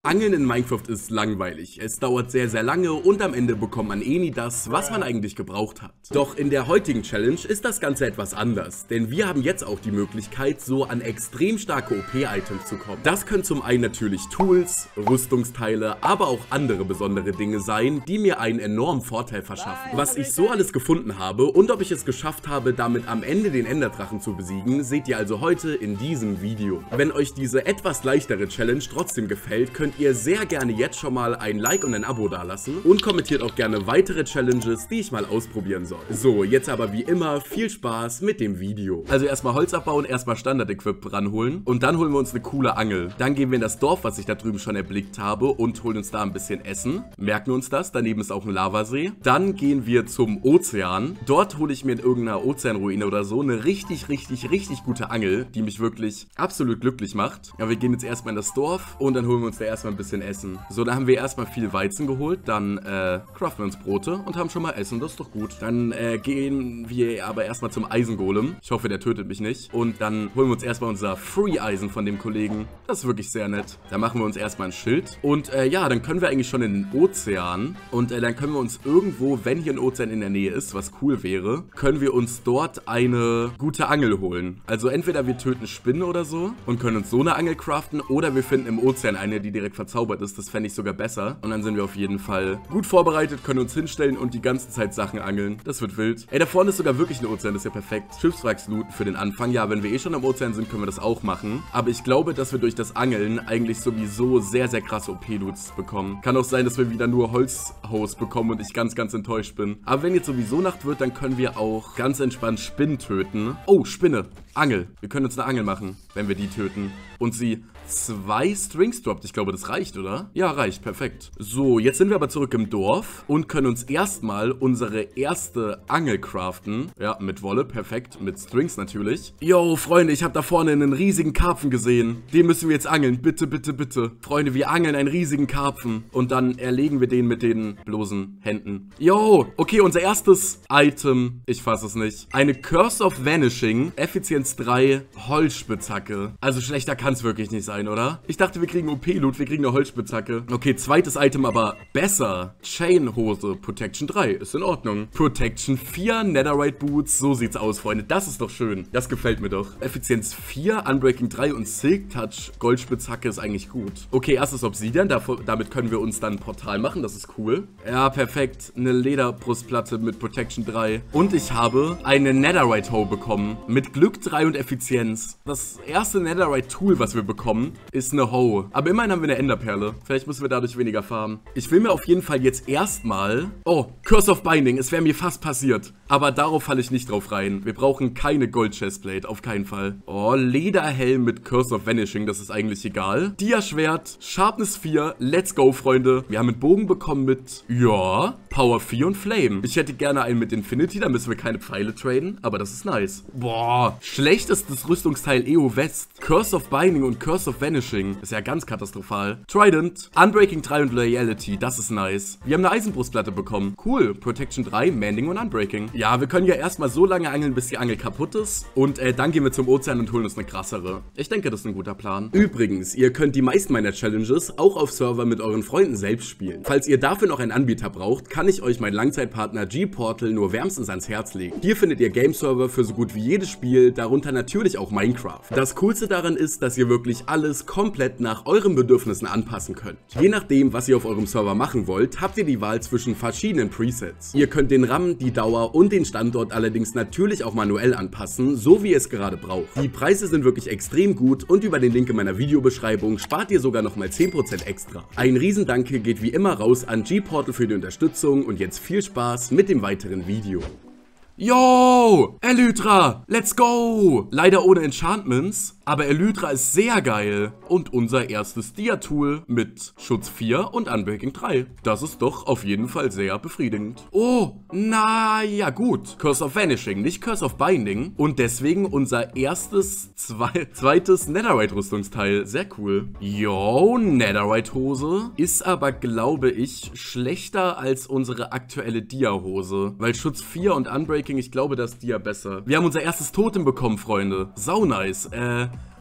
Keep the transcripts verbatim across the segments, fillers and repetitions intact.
Angeln in Minecraft ist langweilig. Es dauert sehr, sehr lange und am Ende bekommt man eh nie das, was man eigentlich gebraucht hat. Doch in der heutigen Challenge ist das Ganze etwas anders, denn wir haben jetzt auch die Möglichkeit, so an extrem starke O P-Items zu kommen. Das können zum einen natürlich Tools, Rüstungsteile, aber auch andere besondere Dinge sein, die mir einen enormen Vorteil verschaffen. Was ich so alles gefunden habe und ob ich es geschafft habe, damit am Ende den Enderdrachen zu besiegen, seht ihr also heute in diesem Video. Wenn euch diese etwas leichtere Challenge trotzdem gefällt, könnt ihr sehr gerne jetzt schon mal ein Like und ein Abo dalassen und kommentiert auch gerne weitere Challenges, die ich mal ausprobieren soll. So, jetzt aber wie immer viel Spaß mit dem Video. Also erstmal Holz abbauen, erstmal Standard-Equip ranholen und dann holen wir uns eine coole Angel. Dann gehen wir in das Dorf, was ich da drüben schon erblickt habe und holen uns da ein bisschen Essen. Merken uns das, daneben ist auch ein Lavasee. Dann gehen wir zum Ozean. Dort hole ich mir in irgendeiner Ozeanruine oder so eine richtig, richtig, richtig gute Angel, die mich wirklich absolut glücklich macht. Ja, wir gehen jetzt erstmal in das Dorf und dann holen wir uns da erstmal ein bisschen Essen. So, da haben wir erstmal viel Weizen geholt, dann äh, craften wir uns Brote und haben schon mal Essen, das ist doch gut. Dann äh, gehen wir aber erstmal zum Eisengolem. Ich hoffe, der tötet mich nicht. Und dann holen wir uns erstmal unser Free-Eisen von dem Kollegen. Das ist wirklich sehr nett. Da machen wir uns erstmal ein Schild. Und äh, ja, dann können wir eigentlich schon in den Ozean. Und äh, dann können wir uns irgendwo, wenn hier ein Ozean in der Nähe ist, was cool wäre, können wir uns dort eine gute Angel holen. Also entweder wir töten Spinnen oder so und können uns so eine Angel craften oder wir finden im Ozean eine, die direkt verzaubert ist. Das fände ich sogar besser. Und dann sind wir auf jeden Fall gut vorbereitet, können uns hinstellen und die ganze Zeit Sachen angeln. Das wird wild. Ey, da vorne ist sogar wirklich ein Ozean. Das ist ja perfekt. Schiffswracks looten für den Anfang. Ja, wenn wir eh schon am Ozean sind, können wir das auch machen. Aber ich glaube, dass wir durch das Angeln eigentlich sowieso sehr, sehr krasse O P-Loots bekommen. Kann auch sein, dass wir wieder nur Holzhaus bekommen und ich ganz, ganz enttäuscht bin. Aber wenn jetzt sowieso Nacht wird, dann können wir auch ganz entspannt Spinnen töten. Oh, Spinne. Angel. Wir können uns eine Angel machen, wenn wir die töten. Und sie zwei Strings droppt. Ich glaube, das reicht, oder? Ja, reicht. Perfekt. So, jetzt sind wir aber zurück im Dorf und können uns erstmal unsere erste Angel craften. Ja, mit Wolle. Perfekt. Mit Strings natürlich. Yo, Freunde, ich habe da vorne einen riesigen Karpfen gesehen. Den müssen wir jetzt angeln. Bitte, bitte, bitte. Freunde, wir angeln einen riesigen Karpfen. Und dann erlegen wir den mit den bloßen Händen. Yo, okay, unser erstes Item. Ich fasse es nicht. Eine Curse of Vanishing. Effizienz drei. Holzspitzhacke. Also schlechter kann es wirklich nicht sein, oder? Ich dachte, wir kriegen O P-Loot, wir kriegen eine Holzspitzhacke. Okay, zweites Item aber besser. Chain-Hose, Protection drei, ist in Ordnung. Protection vier, Netherite Boots, so sieht's aus, Freunde. Das ist doch schön. Das gefällt mir doch. Effizienz vier, Unbreaking drei und Silk Touch, Goldspitzhacke ist eigentlich gut. Okay, erstes Obsidian, davor, damit können wir uns dann ein Portal machen, das ist cool. Ja, perfekt. Eine Lederbrustplatte mit Protection drei. Und ich habe eine Netherite Hoe bekommen. Mit Glück drei und Effizienz. Das erste Netherite Tool, was wir bekommen, ist eine Hoe. Aber immerhin haben wir eine Enderperle. Vielleicht müssen wir dadurch weniger farmen. Ich will mir auf jeden Fall jetzt erstmal... Oh, Curse of Binding. Es wäre mir fast passiert. Aber darauf falle ich nicht drauf rein. Wir brauchen keine Gold Chestplate. Auf keinen Fall. Oh, Lederhelm mit Curse of Vanishing. Das ist eigentlich egal. Dia-Schwert. Sharpness vier. Let's go, Freunde. Wir haben einen Bogen bekommen mit... Ja... Power vier und Flame. Ich hätte gerne einen mit Infinity. Da müssen wir keine Pfeile traden. Aber das ist nice. Boah. Schlechtestes Rüstungsteil E O West. Curse of Binding und Curse of Vanishing. Ist ja ganz katastrophal. Trident. Unbreaking drei und Loyalty. Das ist nice. Wir haben eine Eisenbrustplatte bekommen. Cool. Protection drei, Mending und Unbreaking. Ja, wir können ja erstmal so lange angeln, bis die Angel kaputt ist. Und äh, dann gehen wir zum Ozean und holen uns eine krassere. Ich denke, das ist ein guter Plan. Übrigens, ihr könnt die meisten meiner Challenges auch auf Server mit euren Freunden selbst spielen. Falls ihr dafür noch einen Anbieter braucht, kann ich euch meinen Langzeitpartner G-Portal nur wärmstens ans Herz legen. Hier findet ihr Game-Server für so gut wie jedes Spiel, darunter natürlich auch Minecraft. Das Coolste daran ist, dass ihr wirklich alles komplett nach euren Bedürfnissen anpassen könnt. Je nachdem, was ihr auf eurem Server machen wollt, habt ihr die Wahl zwischen verschiedenen Presets. Ihr könnt den RAM, die Dauer und den Standort allerdings natürlich auch manuell anpassen, so wie ihr es gerade braucht. Die Preise sind wirklich extrem gut und über den Link in meiner Videobeschreibung spart ihr sogar nochmal zehn Prozent extra. Ein Riesendanke geht wie immer raus an G-Portal für die Unterstützung und jetzt viel Spaß mit dem weiteren Video. Yo, Elytra, let's go! Leider ohne Enchantments, aber Elytra ist sehr geil. Und unser erstes Dia-Tool mit Schutz vier und Unbreaking drei. Das ist doch auf jeden Fall sehr befriedigend. Oh, na ja gut. Curse of Vanishing, nicht Curse of Binding. Und deswegen unser erstes, zwei, zweites Netherite-Rüstungsteil. Sehr cool. Yo, Netherite-Hose ist aber, glaube ich, schlechter als unsere aktuelle Dia-Hose. Weil Schutz vier und Unbreaking, ich glaube, das ist Dia besser. Wir haben unser erstes Totem bekommen, Freunde. Sau nice. Äh...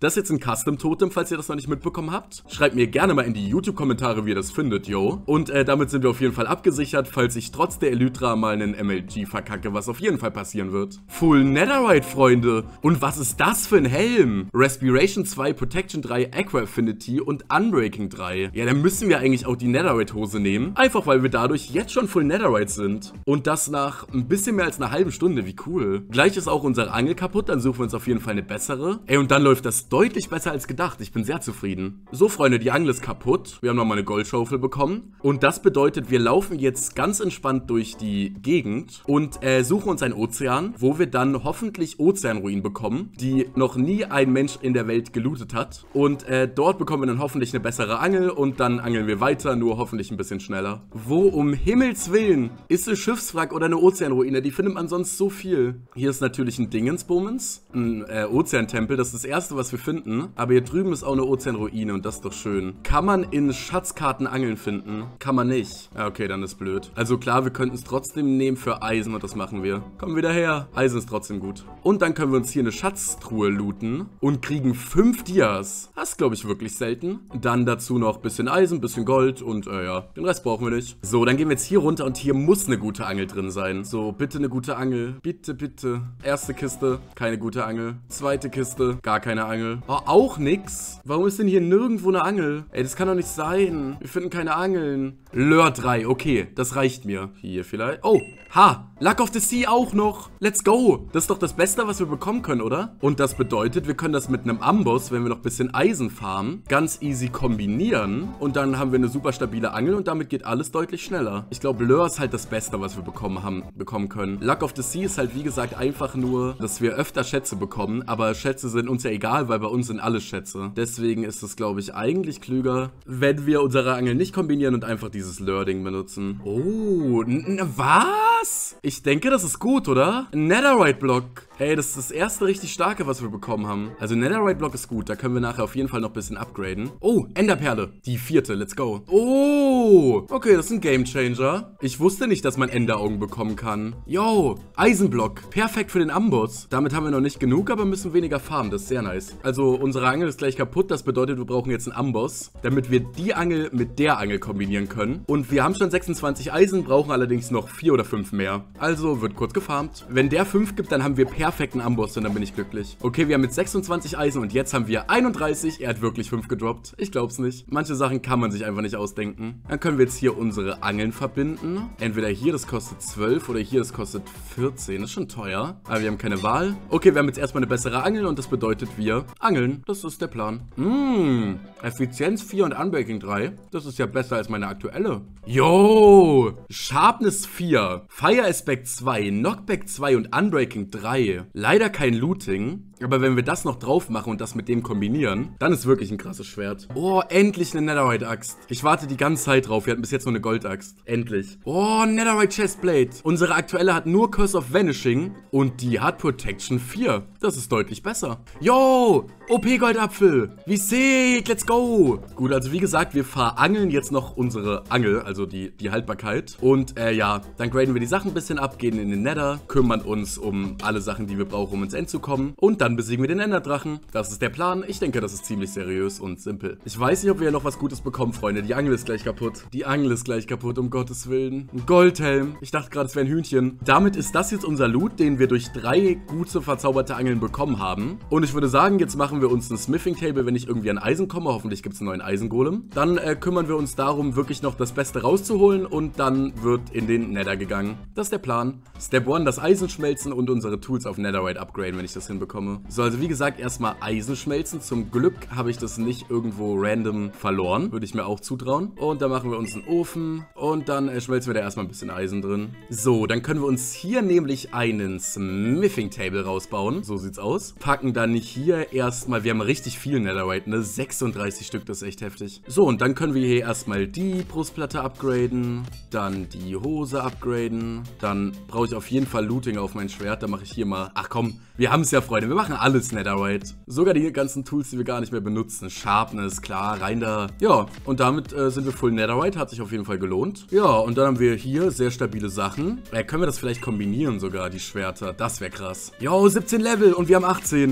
Das ist jetzt ein Custom-Totem, falls ihr das noch nicht mitbekommen habt. Schreibt mir gerne mal in die YouTube-Kommentare, wie ihr das findet, yo. Und äh, damit sind wir auf jeden Fall abgesichert, falls ich trotz der Elytra mal einen M L G verkacke, was auf jeden Fall passieren wird. Full Netherite, Freunde. Und was ist das für ein Helm? Respiration zwei, Protection drei, Aqua Affinity und Unbreaking drei. Ja, dann müssen wir eigentlich auch die Netherite-Hose nehmen. Einfach, weil wir dadurch jetzt schon Full Netherite sind. Und das nach ein bisschen mehr als einer halben Stunde. Wie cool. Gleich ist auch unsere Angel kaputt, dann suchen wir uns auf jeden Fall eine bessere. Ey, und dann läuft das deutlich besser als gedacht. Ich bin sehr zufrieden. So, Freunde, die Angel ist kaputt. Wir haben nochmal eine Goldschaufel bekommen. Und das bedeutet, wir laufen jetzt ganz entspannt durch die Gegend und äh, suchen uns einen Ozean, wo wir dann hoffentlich Ozeanruinen bekommen, die noch nie ein Mensch in der Welt gelootet hat. Und äh, dort bekommen wir dann hoffentlich eine bessere Angel und dann angeln wir weiter, nur hoffentlich ein bisschen schneller. Wo um Himmels Willen ist ein Schiffswrack oder eine Ozeanruine? Die findet man sonst so viel. Hier ist natürlich ein Dingensbummens, ein äh, Ozeantempel, das ist das erste, was wir finden. Aber hier drüben ist auch eine Ozeanruine und das ist doch schön. Kann man in Schatzkarten Angeln finden? Kann man nicht. Ja, okay, dann ist blöd. Also klar, wir könnten es trotzdem nehmen für Eisen und das machen wir. Komm wieder her. Eisen ist trotzdem gut. Und dann können wir uns hier eine Schatztruhe looten und kriegen fünf Dias. Das ist, glaube ich, wirklich selten. Dann dazu noch ein bisschen Eisen, ein bisschen Gold und äh, ja, den Rest brauchen wir nicht. So, dann gehen wir jetzt hier runter und hier muss eine gute Angel drin sein. So, bitte eine gute Angel. Bitte, bitte. Erste Kiste, keine gute Angel. Zweite Kiste, gar keine Angel. Oh, auch nix. Warum ist denn hier nirgendwo eine Angel? Ey, das kann doch nicht sein. Wir finden keine Angeln. Lure drei, okay, das reicht mir. Hier vielleicht. Oh, ha, Luck of the Sea auch noch. Let's go. Das ist doch das Beste, was wir bekommen können, oder? Und das bedeutet, wir können das mit einem Amboss, wenn wir noch ein bisschen Eisen farmen, ganz easy kombinieren. Und dann haben wir eine super stabile Angel und damit geht alles deutlich schneller. Ich glaube, Lure ist halt das Beste, was wir bekommen haben, bekommen können. Luck of the Sea ist halt, wie gesagt, einfach nur, dass wir öfter Schätze bekommen. Aber Schätze sind uns ja egal, weil bei uns sind alle Schätze. Deswegen ist es, glaube ich, eigentlich klüger, wenn wir unsere Angel nicht kombinieren und einfach dieses Lure-Ding benutzen. Oh, was? Ich denke, das ist gut, oder? Ein Netherite-Block. Ey, das ist das erste richtig starke, was wir bekommen haben. Also Netherite-Block ist gut, da können wir nachher auf jeden Fall noch ein bisschen upgraden. Oh, Enderperle. Die vierte, let's go. Oh, okay, das ist ein Gamechanger. Ich wusste nicht, dass man Enderaugen bekommen kann. Yo, Eisenblock. Perfekt für den Amboss. Damit haben wir noch nicht genug, aber müssen weniger farmen. Das ist sehr nice. Also unsere Angel ist gleich kaputt. Das bedeutet, wir brauchen jetzt einen Amboss, damit wir die Angel mit der Angel kombinieren können. Und wir haben schon sechsundzwanzig Eisen, brauchen allerdings noch vier oder fünf mehr. Also wird kurz gefarmt. Wenn der fünf gibt, dann haben wir perfekten Amboss und dann bin ich glücklich. Okay, wir haben jetzt sechsundzwanzig Eisen und jetzt haben wir einunddreißig. Er hat wirklich fünf gedroppt. Ich glaub's nicht. Manche Sachen kann man sich einfach nicht ausdenken. Dann können wir jetzt hier unsere Angeln verbinden. Entweder hier, das kostet zwölf oder hier, das kostet vierzehn. Das ist schon teuer. Aber wir haben keine Wahl. Okay, wir haben jetzt erstmal eine bessere Angel und das bedeutet, wir angeln. Das ist der Plan. Mmh. Effizienz vier und Unbreaking drei. Das ist ja besser als meine aktuelle. Yo! Sharpness vier. Fire Aspect zwei. Knockback zwei und Unbreaking drei. Leider kein Looting. Aber wenn wir das noch drauf machen und das mit dem kombinieren, dann ist wirklich ein krasses Schwert. Oh, endlich eine Netherite-Axt. Ich warte die ganze Zeit drauf. Wir hatten bis jetzt nur eine Goldaxt. Endlich. Oh, Netherite Chestplate. Unsere aktuelle hat nur Curse of Vanishing und die hat Protection vier. Das ist deutlich besser. Yo, O P-Goldapfel. Wie sick. Let's go. Gut, also wie gesagt, wir verangeln jetzt noch unsere Angel, also die, die Haltbarkeit. Und äh, ja, dann graden wir die Sachen ein bisschen ab, gehen in den Nether, kümmern uns um alle Sachen, die wir brauchen, um ins End zu kommen. Und dann besiegen wir den Enderdrachen. Das ist der Plan. Ich denke, das ist ziemlich seriös und simpel. Ich weiß nicht, ob wir noch was Gutes bekommen, Freunde. Die Angel ist gleich kaputt. Die Angel ist gleich kaputt, um Gottes Willen. Ein Goldhelm. Ich dachte gerade, es wäre ein Hühnchen. Damit ist das jetzt unser Loot, den wir durch drei gute, verzauberte Angeln bekommen haben. Und ich würde sagen, jetzt machen wir uns ein Smithing Table, wenn ich irgendwie an Eisen komme. Hoffentlich gibt es einen neuen Eisengolem. Dann äh, kümmern wir uns darum, wirklich noch das Beste rauszuholen und dann wird in den Nether gegangen. Das ist der Plan. Step eins, das Eisen schmelzen und unsere Tools auf Netherite upgraden, wenn ich das hinbekomme. So, also wie gesagt, erstmal Eisen schmelzen. Zum Glück habe ich das nicht irgendwo random verloren. Würde ich mir auch zutrauen. Und dann machen wir uns einen Ofen und dann äh, schmelzen wir da erstmal ein bisschen Eisen drin. So, dann können wir uns hier nämlich einen Smithing Table rausbauen. So sieht's aus. Packen dann hier erstmal, wir haben richtig viel Netherite, ne? sechsunddreißig Stück, das ist echt heftig. So, und dann können wir hier erstmal die Brustplatte upgraden, dann die Hose upgraden. Dann brauche ich auf jeden Fall Looting auf mein Schwert. Da mache ich hier mal, ach komm, wir haben es ja, Freunde. Wir machen alles Netherite. Sogar die ganzen Tools, die wir gar nicht mehr benutzen. Sharpness, klar, rein da. Ja, und damit äh, sind wir full Netherite. Hat sich auf jeden Fall gelohnt. Ja, und dann haben wir hier sehr stabile Sachen. Äh, können wir das vielleicht kombinieren sogar, die Schwerter? Das wäre krass. Jo, siebzehn Level und wir haben achtzehn.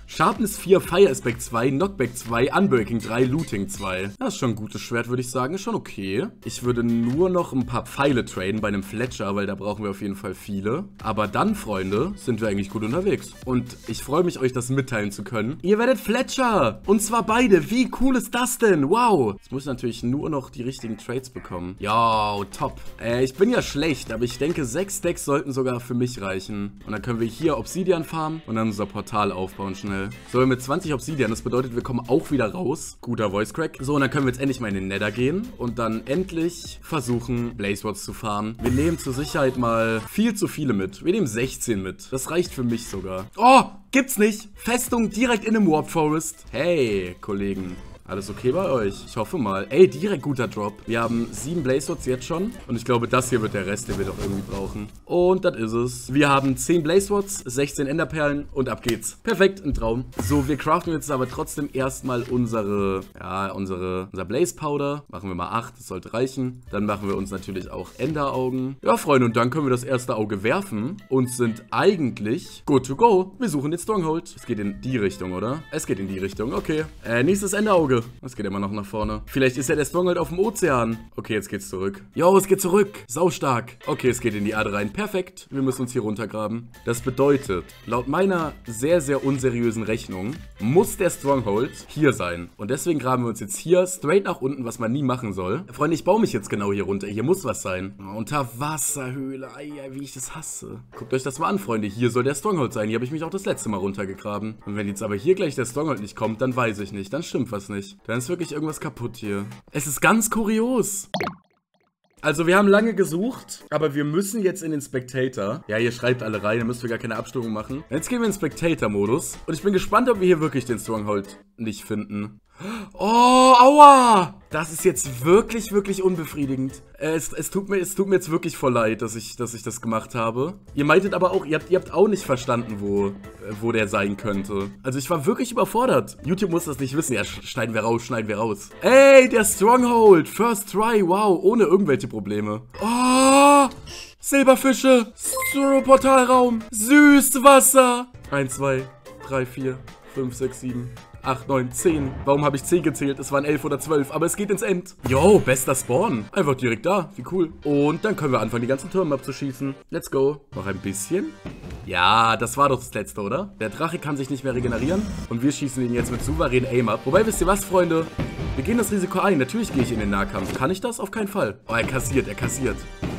Sharpness vier, Fire Aspect zwei, Knockback zwei, Unbreaking drei, Looting zwei. Das ist schon ein gutes Schwert, würde ich sagen. Ist schon okay. Ich würde nur noch ein paar Pfeile traden bei einem Fletcher, weil da brauchen wir auf jeden Fall viele. Aber dann, Freunde, sind wir eigentlich gut unterwegs. Und ich freue mich, euch das mitteilen zu können. Ihr werdet Fletcher! Und zwar beide. Wie cool ist das denn? Wow! Jetzt muss ich natürlich nur noch die richtigen Trades bekommen. Ja, top. Äh, ich bin ja schlecht, aber ich denke, sechs Stacks sollten sogar für mich reichen. Und dann können wir hier Obsidian farmen und dann unser Portal aufbauen schnell. So, mit zwanzig Obsidian, das bedeutet, wir kommen auch wieder raus. Guter Voice Crack. So, und dann können wir jetzt endlich mal in den Nether gehen und dann endlich versuchen, Blaze Rods zu farmen. Wir nehmen zur Sicherheit mal viel zu viele mit. Wir nehmen sechzehn mit. Das reicht für mich sogar. Oh, gibt's nicht. Festung direkt in einem Warp Forest. Hey, Kollegen. Alles okay bei euch? Ich hoffe mal. Ey, direkt guter Drop. Wir haben sieben Blaze Rods jetzt schon. Und ich glaube, das hier wird der Rest, den wir doch irgendwie brauchen. Und das ist es. Wir haben zehn Blaze Rods, sechzehn Enderperlen und ab geht's. Perfekt, ein Traum. So, wir craften jetzt aber trotzdem erstmal unsere, ja, unsere, unser Blaze Powder. Machen wir mal acht, das sollte reichen. Dann machen wir uns natürlich auch Enderaugen. Ja, Freunde, und dann können wir das erste Auge werfen und sind eigentlich good to go. Wir suchen den Stronghold. Es geht in die Richtung, oder? Es geht in die Richtung, okay. Äh, nächstes Enderauge. Das geht immer noch nach vorne. Vielleicht ist ja der Stronghold auf dem Ozean. Okay, jetzt geht's zurück. Jo, es geht zurück. Saustark. Okay, es geht in die Erde rein. Perfekt. Wir müssen uns hier runtergraben. Das bedeutet, laut meiner sehr, sehr unseriösen Rechnung, muss der Stronghold hier sein. Und deswegen graben wir uns jetzt hier straight nach unten, was man nie machen soll. Freunde, ich baue mich jetzt genau hier runter. Hier muss was sein. Unterwasserhöhle. Ei, ei, wie ich das hasse. Guckt euch das mal an, Freunde. Hier soll der Stronghold sein. Hier habe ich mich auch das letzte Mal runtergegraben. Und wenn jetzt aber hier gleich der Stronghold nicht kommt, dann weiß ich nicht. Dann stimmt was nicht. Dann ist wirklich irgendwas kaputt hier. Es ist ganz kurios. Also wir haben lange gesucht, aber wir müssen jetzt in den Spectator. Ja, ihr schreibt alle rein, da müsst ihr gar keine Abstimmung machen. Jetzt gehen wir in den Spectator-Modus. Und ich bin gespannt, ob wir hier wirklich den Stronghold nicht finden. Oh, aua! Das ist jetzt wirklich, wirklich unbefriedigend. Äh, es, es, tut mir, es tut mir jetzt wirklich voll leid, dass ich, dass ich das gemacht habe. Ihr meintet aber auch, ihr habt, ihr habt auch nicht verstanden, wo, äh, wo der sein könnte. Also ich war wirklich überfordert. YouTube muss das nicht wissen. Ja, schneiden wir raus, schneiden wir raus. Ey, der Stronghold. First try, wow, ohne irgendwelche Probleme. Oh, Silberfische. Portalraum. Süßwasser. eins, zwei, drei, vier, fünf, sechs, sieben... acht, neun, zehn. Warum habe ich zehn gezählt? Es waren elf oder zwölf, aber es geht ins End. Yo, bester Spawn. Einfach direkt da. Wie cool. Und dann können wir anfangen, die ganzen Türme abzuschießen. Let's go. Noch ein bisschen. Ja, das war doch das letzte, oder? Der Drache kann sich nicht mehr regenerieren. Und wir schießen ihn jetzt mit souverän Aim ab. Wobei, wisst ihr was, Freunde? Wir gehen das Risiko ein. Natürlich gehe ich in den Nahkampf. Kann ich das? Auf keinen Fall. Oh, er kassiert, er kassiert.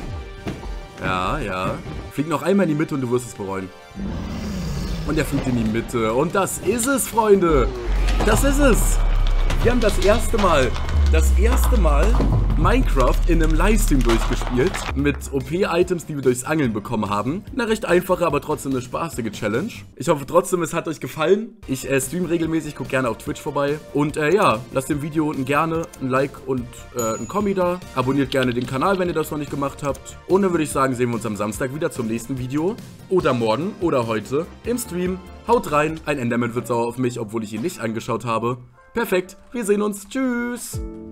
Ja, ja. Flieg noch einmal in die Mitte und du wirst es bereuen. Und er fliegt in die Mitte. Und das ist es, Freunde. Das ist es. Wir haben das erste Mal, das erste Mal Minecraft in einem Livestream durchgespielt. Mit O P-Items, die wir durchs Angeln bekommen haben. Eine recht einfache, aber trotzdem eine spaßige Challenge. Ich hoffe trotzdem, es hat euch gefallen. Ich äh, stream regelmäßig, guckt gerne auf Twitch vorbei. Und äh, ja, lasst dem Video unten gerne ein Like und äh, ein Kommi da. Abonniert gerne den Kanal, wenn ihr das noch nicht gemacht habt. Und dann würde ich sagen, sehen wir uns am Samstag wieder zum nächsten Video. Oder morgen oder heute im Stream. Haut rein, ein Enderman wird sauer auf mich, obwohl ich ihn nicht angeschaut habe. Perfekt, wir sehen uns. Tschüss.